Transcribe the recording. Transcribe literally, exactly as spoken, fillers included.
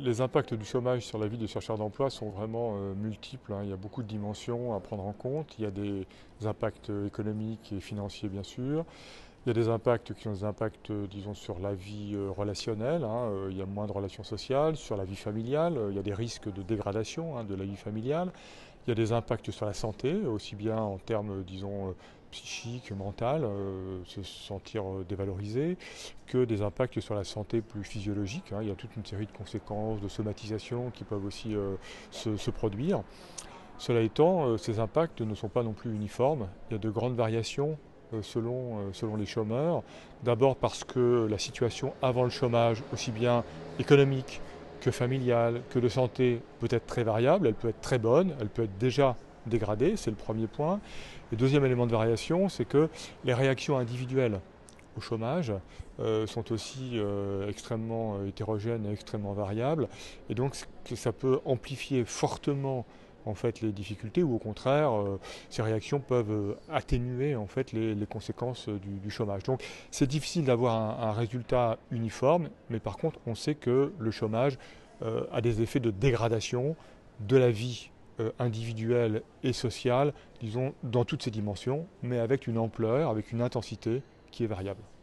Les impacts du chômage sur la vie des chercheurs d'emploi sont vraiment euh, multiples, hein. Il y a beaucoup de dimensions à prendre en compte. Il y a des impacts économiques et financiers, bien sûr. Il y a des impacts qui ont des impacts, euh, disons, sur la vie euh, relationnelle, hein. Euh, il y a moins de relations sociales, sur la vie familiale. Euh, il y a des risques de dégradation, hein, de la vie familiale. Il y a des impacts sur la santé, aussi bien en termes, disons, euh, psychiques, mentales, euh, se sentir euh, dévalorisé, que des impacts sur la santé plus physiologique, hein. Il y a toute une série de conséquences, de somatisation qui peuvent aussi euh, se, se produire. Cela étant, euh, ces impacts ne sont pas non plus uniformes. Il y a de grandes variations euh, selon, euh, selon les chômeurs. D'abord parce que la situation avant le chômage, aussi bien économique que familiale, que de santé, peut être très variable. Elle peut être très bonne, elle peut être déjà dégradée, c'est le premier point. Et deuxième élément de variation, c'est que les réactions individuelles au chômage euh, sont aussi euh, extrêmement euh, hétérogènes et extrêmement variables. Et donc ça peut amplifier fortement en fait les difficultés ou au contraire euh, ces réactions peuvent euh, atténuer en fait les, les conséquences du, du chômage. Donc c'est difficile d'avoir un, un résultat uniforme, mais par contre on sait que le chômage euh, a des effets de dégradation de la vie euh, individuelle et sociale, disons, dans toutes ses dimensions, mais avec une ampleur, avec une intensité qui est variable.